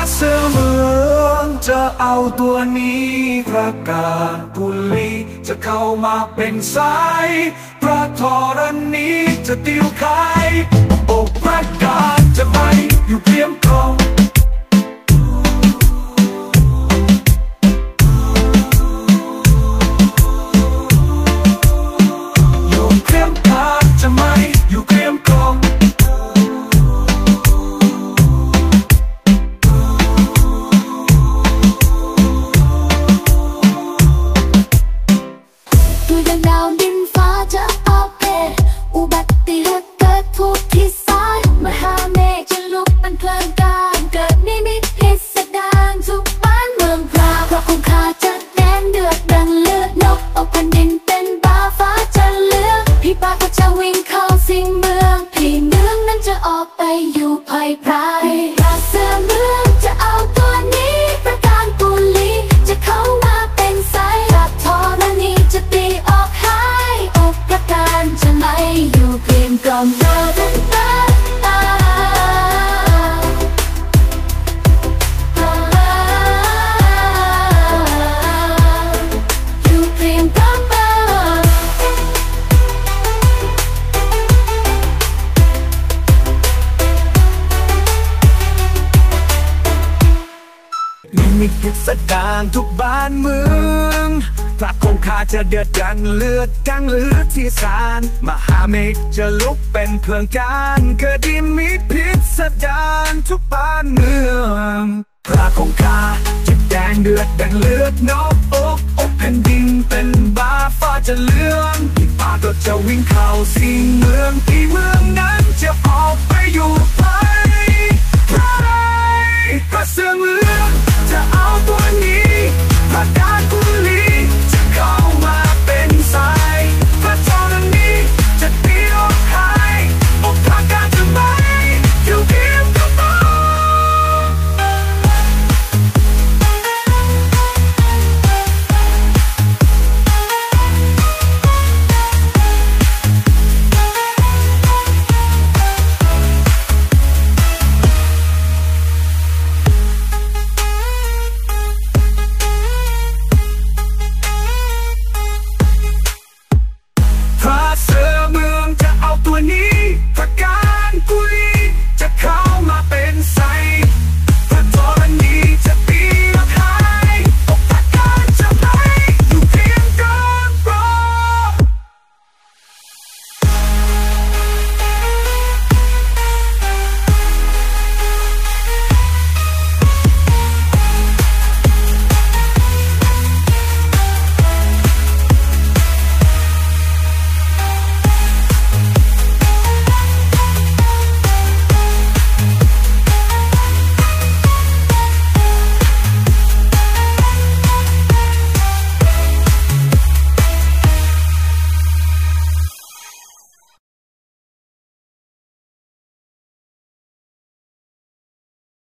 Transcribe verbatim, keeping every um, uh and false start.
เสือเมืองจะเอาตัวนี้ประกาศบุรีจะเข้ามาเป็นสายพระธรณีจะติวไขโอ้ประกาศจะไปอยู่เพียงกองอยู่เพียงกาจะไม่อยู่เพียงกองดูดังดาวดินฟ้าจะอัปเดตอุบัติเหตุเกิดทุกที่สายมหาเมฆจะลุกเป็นเพลิงกลางเกิดนิมิตพิสดารทุกบ้านเมืองพราเพราะคงคาจะแดงเดือดดังเลือดนกอกแผ่นดินเป็นบ้าฟ้าจะเลือกพี่ป้าก็จะวิ่งเข้าสิงเมืองพี่เมืองนั้นจะออกไปอยู่ภัยไพรราเสือเมืองจะเอาตัวนี้ประการปุลีจะเข้ามาเป็นสายรับธรณีจะตีออกหายอกประการจะไม่อยู่เพียงกล่อมเดินตาอยู่เพียงกล่อมเดินนิมิตพิสดารทุกบ้านเมืองพระคงคาจะเดือดดังเลือดดังเลือดที่สารมหาเมฆจะลุกเป็นเพลิงการเกิดนิมิตพิสดารทุกบ้านเมืองพระคงคาจะแดงเดือดดังเลือดนกอกอกแผ่นดินเป็นบ้าฟ้าจะเลื่อนพี่ป้าก็จะวิ่งเข้าสิงเมืองที่เมืองนั้นจะออกไปอยู่ไปพระพระเสือเมือง